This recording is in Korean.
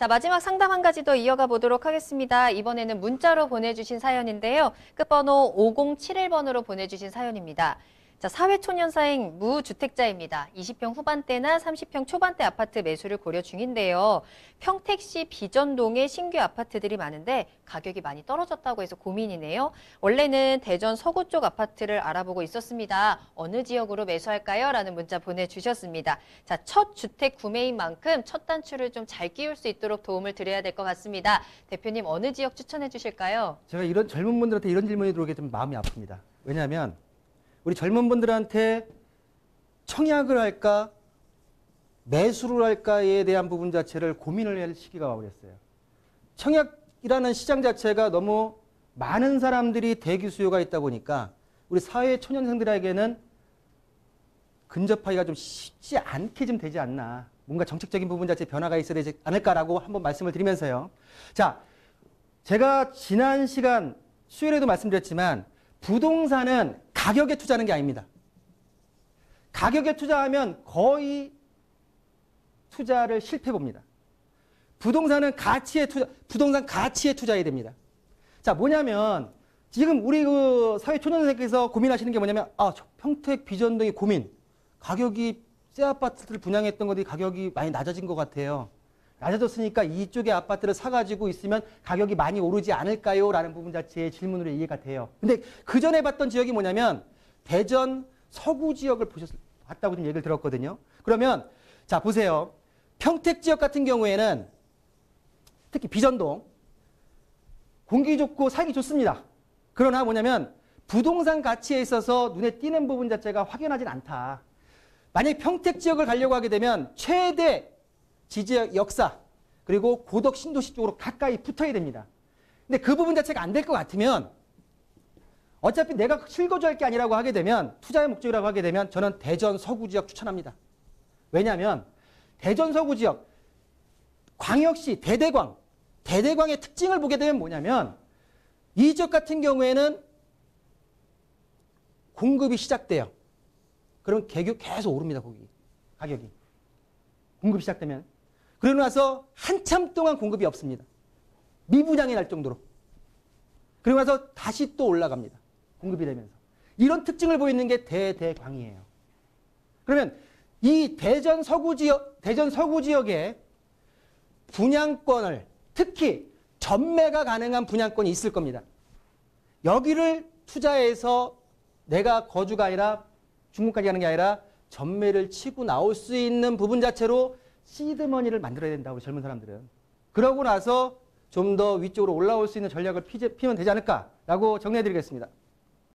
자, 마지막 상담 한 가지 더 이어가 보도록 하겠습니다. 이번에는 문자로 보내주신 사연인데요. 끝번호 5071번으로 보내주신 사연입니다. 자, 사회초년사행 무주택자입니다. 20평 후반대나 30평 초반대 아파트 매수를 고려 중인데요. 평택시 비전동에 신규 아파트들이 많은데 가격이 많이 떨어졌다고 해서 고민이네요. 원래는 대전 서구 쪽 아파트를 알아보고 있었습니다. 어느 지역으로 매수할까요? 라는 문자 보내주셨습니다. 자, 첫 주택 구매인 만큼 첫 단추를 좀 잘 끼울 수 있도록 도움을 드려야 될 것 같습니다. 대표님, 어느 지역 추천해 주실까요? 제가 이런 젊은 분들한테 이런 질문이 들어오게 좀 마음이 아픕니다. 왜냐하면 우리 젊은 분들한테 청약을 할까 매수를 할까에 대한 부분 자체를 고민을 할 시기가 와버렸어요. 청약이라는 시장 자체가 너무 많은 사람들이 대기 수요가 있다 보니까 우리 사회 초년생들에게는 근접하기가 좀 쉽지 않게 좀 되지 않나. 뭔가 정책적인 부분 자체 변화가 있어야 되지 않을까라고 한번 말씀을 드리면서요. 자, 제가 지난 시간 수요일에도 말씀드렸지만 부동산은 가격에 투자하는 게 아닙니다. 가격에 투자하면 거의 투자를 실패 봅니다. 부동산은 부동산 가치에 투자해야 됩니다. 자, 뭐냐면 지금 우리 그 사회 초년생께서 고민하시는 게 뭐냐면 평택 비전동의 고민. 가격이 새 아파트를 분양했던 것들이 가격이 많이 낮아진 것 같아요. 낮아졌으니까 이쪽의 아파트를 사가지고 있으면 가격이 많이 오르지 않을까요? 라는 부분 자체의 질문으로 이해가 돼요. 근데 그 전에 봤던 지역이 뭐냐면 대전 서구 지역을 봤다고 좀 얘기를 들었거든요. 그러면 자, 보세요. 평택 지역 같은 경우에는 특히 비전동 공기 좋고 살기 좋습니다. 그러나 뭐냐면 부동산 가치에 있어서 눈에 띄는 부분 자체가 확연하진 않다. 만약에 평택 지역을 가려고 하게 되면 최대 지지역 역사 그리고 고덕 신도시 쪽으로 가까이 붙어야 됩니다. 근데 그 부분 자체가 안 될 것 같으면 어차피 내가 실거주할 게 아니라고 하게 되면 투자의 목적이라고 하게 되면 저는 대전 서구 지역 추천합니다. 왜냐하면 대전 서구 지역 광역시 대대광의 특징을 보게 되면 뭐냐면 이 지역 같은 경우에는 공급이 시작돼요. 그럼 계속 오릅니다. 거기 가격이 공급이 시작되면. 그러고 나서 한참 동안 공급이 없습니다. 미분양이 날 정도로. 그러고 나서 다시 또 올라갑니다. 공급이 되면서. 이런 특징을 보이는 게 대대광이에요. 그러면 이 대전 서구 지역에 분양권을 특히 전매가 가능한 분양권이 있을 겁니다. 여기를 투자해서 내가 거주가 아니라 중국까지 가는 게 아니라 전매를 치고 나올 수 있는 부분 자체로 시드머니를 만들어야 된다고 젊은 사람들은. 그러고 나서 좀 더 위쪽으로 올라올 수 있는 전략을 피면 되지 않을까라고 정리해드리겠습니다.